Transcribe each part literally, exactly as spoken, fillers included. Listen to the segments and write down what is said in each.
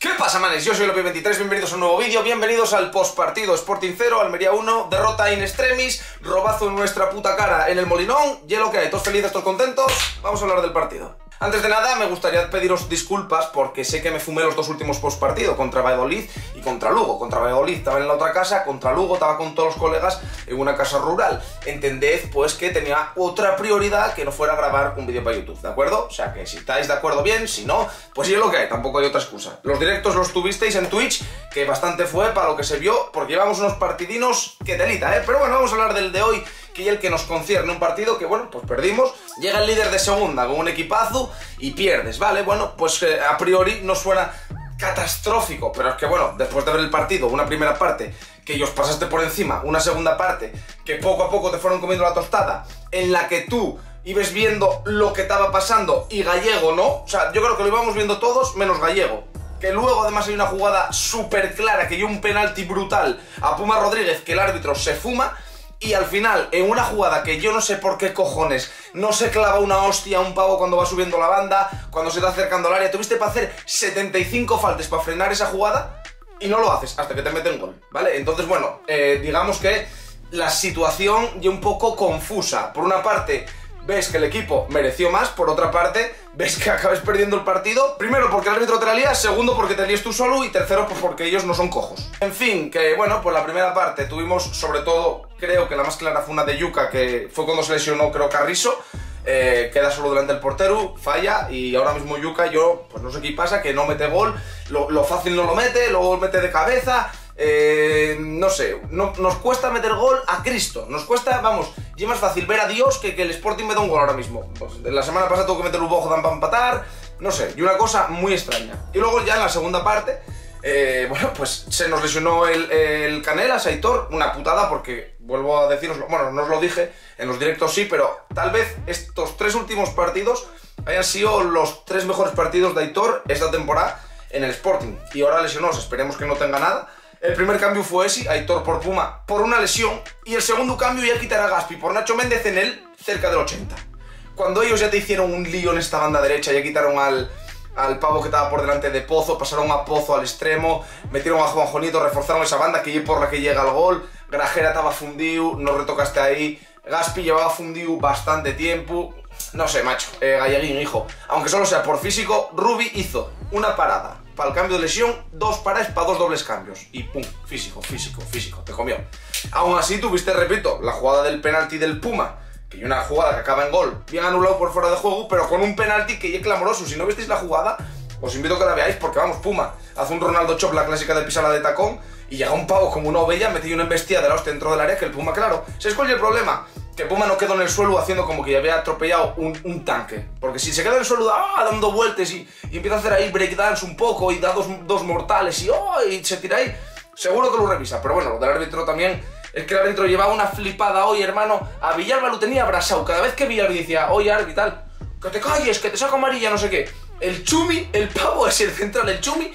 ¿Qué pasa, manes? Yo soy Lopi veintitrés, bienvenidos a un nuevo vídeo, bienvenidos al postpartido Sporting cero, Almería uno, derrota in extremis, robazo en nuestra puta cara en el Molinón, y es lo que hay, todos felices, todos contentos, vamos a hablar del partido. Antes de nada, me gustaría pediros disculpas porque sé que me fumé los dos últimos postpartido, contra Valladolid y contra Lugo. Contra Valladolid estaba en la otra casa, contra Lugo estaba con todos los colegas en una casa rural. Entended, pues, que tenía otra prioridad que no fuera grabar un vídeo para YouTube, ¿de acuerdo? O sea, que si estáis de acuerdo, bien, si no, pues sí es lo que hay, tampoco hay otra excusa. Los directos los tuvisteis en Twitch, que bastante fue para lo que se vio, porque llevamos unos partidinos que telita, ¿eh? Pero bueno, vamos a hablar del de hoy, que es el que nos concierne, un partido que, bueno, pues perdimos. Llega el líder de segunda con un equipazo y pierdes, ¿vale? Bueno, pues eh, a priori no suena catastrófico, pero es que, bueno, después de ver el partido, una primera parte que os pasaste por encima, una segunda parte que poco a poco te fueron comiendo la tostada, en la que tú ibas viendo lo que estaba pasando y Gallego no, o sea, yo creo que lo íbamos viendo todos menos Gallego. Que luego además hay una jugada súper clara, que hay un penalti brutal a Puma Rodríguez que el árbitro se fuma. Y al final, en una jugada que yo no sé por qué cojones no se clava una hostia a un pavo cuando va subiendo la banda, cuando se está acercando al área, tuviste para hacer setenta y cinco faltas para frenar esa jugada y no lo haces hasta que te meten gol, ¿vale? Entonces, bueno, eh, digamos que la situación ya un poco confusa. Por una parte, ves que el equipo mereció más, por otra parte, ves que acabas perdiendo el partido, primero porque el árbitro te la lía, segundo porque te lías tú solo y tercero pues porque ellos no son cojos. En fin, que bueno, pues la primera parte tuvimos sobre todo, creo que la más clara fue una de Yuka, que fue cuando se lesionó, creo, Carrizo, eh, queda solo delante del portero, falla, y ahora mismo Yuka, yo, pues no sé qué pasa, que no mete gol, lo, lo fácil no lo mete, luego mete de cabeza. Eh, no sé, no, nos cuesta meter gol a Cristo, nos cuesta, vamos, y es más fácil ver a Dios que que el Sporting me da un gol ahora mismo. Pues, la semana pasada tuvo que meter un Bojodan para empatar, no sé, y una cosa muy extraña. Y luego ya en la segunda parte, eh, bueno, pues se nos lesionó el, el Canelas, Aitor, una putada porque, vuelvo a deciroslo, bueno, no os lo dije, en los directos sí, pero tal vez estos tres últimos partidos hayan sido los tres mejores partidos de Aitor esta temporada en el Sporting. Y ahora lesionados, esperemos que no tenga nada. El primer cambio fue ese, Aitor por Puma, por una lesión. Y el segundo cambio ya quitar a Gaspi por Nacho Méndez en el cerca del ochenta. Cuando ellos ya te hicieron un lío en esta banda derecha, ya quitaron al, al pavo que estaba por delante de Pozo, pasaron a Pozo al extremo, metieron a Juan Jonito, reforzaron esa banda que es por la que llega el gol. Grajera estaba fundido, no retocaste ahí. Gaspi llevaba fundido bastante tiempo. No sé, macho, eh, Galleguín, hijo. Aunque solo sea por físico, Rubi hizo una parada para el cambio de lesión, dos paradas para dos dobles cambios. Y pum, físico, físico, físico, te comió. Aún así tuviste, repito, la jugada del penalti del Puma, que hay una jugada que acaba en gol, bien anulado por fuera de juego, pero con un penalti que es clamoroso. Si no visteis la jugada, os invito a que la veáis, porque vamos, Puma hace un Ronaldo Chop, la clásica de pisarla de tacón, y llega un pavo como una ovella, metió una embestida de la hostia dentro del área, que el Puma, claro, ¿sabes cuál es el problema? Que Puma no quedó en el suelo haciendo como que ya había atropellado un, un tanque. Porque si se queda en el suelo ah, dando vueltas y, y empieza a hacer ahí breakdance un poco y da dos, dos mortales y, oh, y se tira ahí, seguro que lo revisa. Pero bueno, lo del árbitro también es que el árbitro llevaba una flipada hoy, hermano. A Villalba lo tenía abrasado. Cada vez que Villalba decía, oye, árbitro, tal, que te calles, que te saco amarilla, no sé qué. El Chumi, el pavo es el central, el Chumi.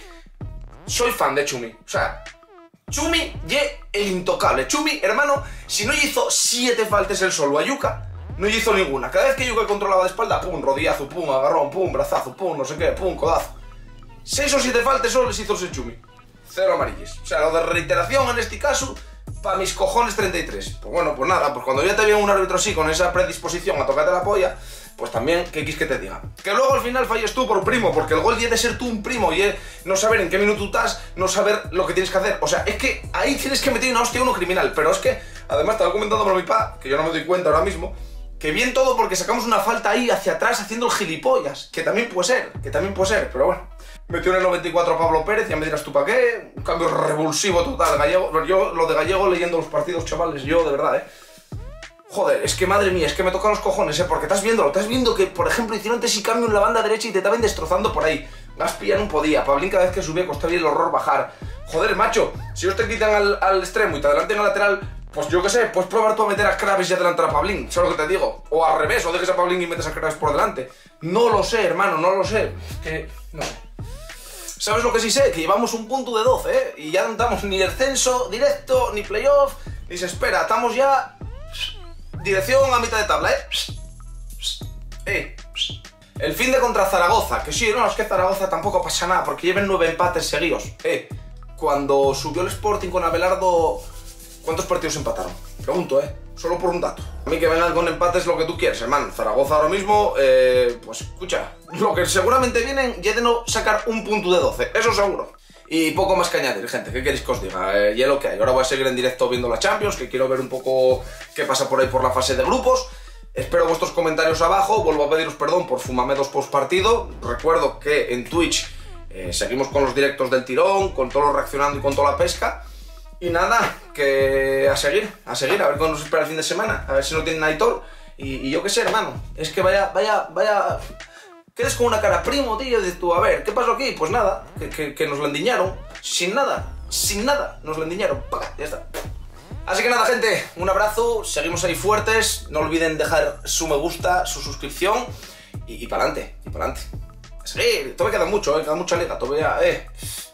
Soy fan de Chumi. O sea, Chumi y el intocable. Chumi, hermano, si no hizo siete faltas el solo a Yuka, no hizo ninguna. Cada vez que Yuka controlaba de espalda, pum, rodillazo, pum, agarrón, pum, brazazo, pum, no sé qué, pum, codazo. Seis o siete faltas solo les hizo ese Chumi. Cero amarillas. O sea, lo de reiteración en este caso, para mis cojones treinta y tres. Pues bueno, pues nada, pues cuando ya te viene un árbitro así, con esa predisposición a tocarte la polla, pues también, ¿qué quis que te diga? Que luego al final falles tú por primo, porque el gol tiene de ser tú un primo y no saber en qué minuto estás, no saber lo que tienes que hacer. O sea, es que ahí tienes que meter una hostia a uno criminal. Pero es que, además, estaba comentando por mi pa, que yo no me doy cuenta ahora mismo, que bien todo porque sacamos una falta ahí hacia atrás haciendo el gilipollas. Que también puede ser, que también puede ser, pero bueno. Metió en el noventa y cuatro a Pablo Pérez, ya me dirás tú para qué. Un cambio revulsivo total, Gallego. Yo, lo de Gallego leyendo los partidos, chavales, yo de verdad, eh. Joder, es que madre mía, es que me tocan los cojones, ¿eh? Porque estás viéndolo, estás viendo que, por ejemplo, hicieron ese cambio en la banda derecha y te estaban destrozando por ahí. Gaspi ya no podía, Pablín cada vez que subía costaba el horror bajar. Joder, macho, si ellos te quitan al, al extremo y te adelanten al lateral, pues yo qué sé, puedes probar tú a meter a Kravis y adelantar a Pablín, ¿sabes lo que te digo? O al revés, o dejes a Pablín y metes a Kravis por delante. No lo sé, hermano, no lo sé. Es que, no. ¿Sabes lo que sí sé? Que llevamos un punto de doce, ¿eh? Y ya no estamos ni descenso directo, ni playoff, ni se espera, estamos ya... Dirección a mitad de tabla, ¿eh? Eh. El fin de contra Zaragoza, que sí, no, es que Zaragoza tampoco pasa nada, porque lleven nueve empates seguidos. Eh, cuando subió el Sporting con Abelardo, ¿cuántos partidos empataron? Pregunto, eh, solo por un dato. A mí que vengan con empates lo que tú quieres, hermano. Zaragoza ahora mismo, eh, pues escucha, lo que seguramente vienen ya de no sacar un punto de doce, eso seguro. Y poco más que añadir, gente, ¿qué queréis que os diga? Eh, ya lo que hay, ahora voy a seguir en directo viendo la Champions, que quiero ver un poco qué pasa por ahí por la fase de grupos. Espero vuestros comentarios abajo, vuelvo a pediros perdón por Fumamedos post partido. Recuerdo que en Twitch eh, seguimos con los directos del tirón, con todo lo reaccionando y con toda la pesca. Y nada, que a seguir, a seguir, a ver cómo nos espera el fin de semana, a ver si no tienen Aitor. Y, y yo qué sé, hermano, es que vaya, vaya, vaya... Quedes con una cara primo, tío, de tú, a ver, ¿qué pasó aquí? Pues nada, que, que, que nos la endiñaron, sin nada, sin nada, nos la endiñaron, ¡paga! Ya está. Así que nada, gente, un abrazo, seguimos ahí fuertes, no olviden dejar su me gusta, su suscripción y, y para adelante, y para adelante. Sí, todavía queda mucho, eh, queda mucha liga, todavía, eh...